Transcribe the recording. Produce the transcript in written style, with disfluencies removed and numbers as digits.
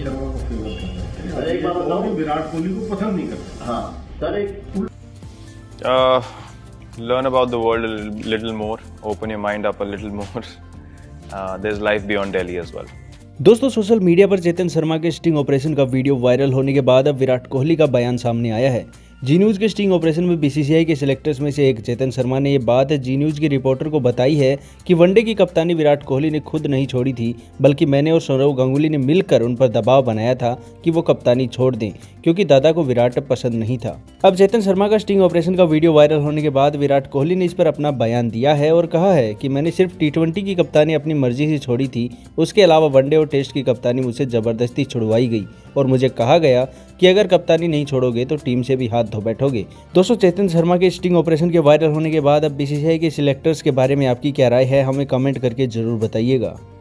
शर्मा को फेवर कर रहे थे। सर एक बात बताऊं, विराट कोहली को पसंद नहीं करते। हाँ सर, एक learn about the world a little more, open your mind up a little more. There's life beyond Delhi as well. दोस्तों, सोशल मीडिया पर चेतन शर्मा के स्टिंग ऑपरेशन का वीडियो वायरल होने के बाद अब विराट कोहली का बयान सामने आया है। जी न्यूज़ के स्टिंग ऑपरेशन में बीसीसीआई के सिलेक्टर्स में से एक चेतन शर्मा ने ये बात जी न्यूज़ की रिपोर्टर को बताई है कि वनडे की कप्तानी विराट कोहली ने खुद नहीं छोड़ी थी, बल्कि मैंने और सौरव गांगुली ने मिलकर उन पर दबाव बनाया था कि वो कप्तानी छोड़ दें, क्योंकि दादा को विराट पसंद नहीं था। अब चेतन शर्मा का स्टिंग ऑपरेशन का वीडियो वायरल होने के बाद विराट कोहली ने इस पर अपना बयान दिया है और कहा है कि मैंने सिर्फ T20 की कप्तानी अपनी मर्जी से छोड़ी थी, उसके अलावा वनडे और टेस्ट की कप्तानी मुझसे जबरदस्ती छुड़वाई गई और मुझे कहा गया कि अगर कप्तानी नहीं छोड़ोगे तो टीम से भी हाथ धो बैठोगे। दोस्तों, चेतन शर्मा के स्टिंग ऑपरेशन के वायरल होने के बाद अब बीसीसीआई के सिलेक्टर्स के बारे में आपकी क्या राय है, हमें कमेंट करके जरूर बताइएगा।